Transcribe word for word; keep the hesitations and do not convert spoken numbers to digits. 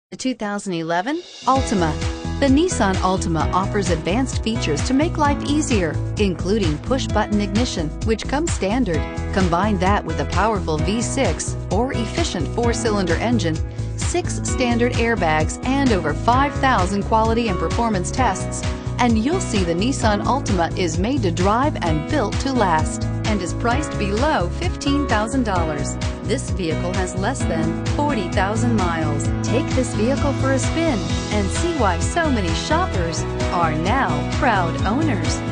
The two thousand eleven Altima. The Nissan Altima offers advanced features to make life easier, including push-button ignition, which comes standard. Combine that with a powerful V six or efficient four-cylinder engine, six standard airbags, and over five thousand quality and performance tests, and you'll see the Nissan Altima is made to drive and built to last, and is priced below fifteen thousand dollars. This vehicle has less than forty thousand miles. Take this vehicle for a spin and see why so many shoppers are now proud owners.